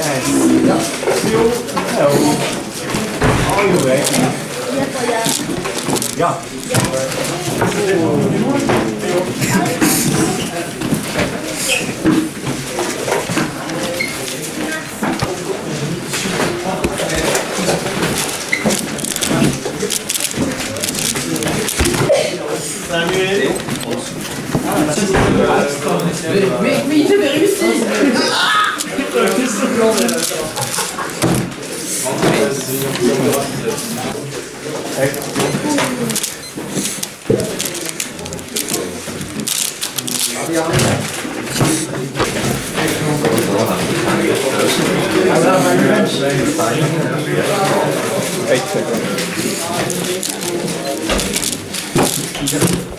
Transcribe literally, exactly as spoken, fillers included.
Still held. Are you ready? Ja. Mais, mais il avait réussi. Eight seconds.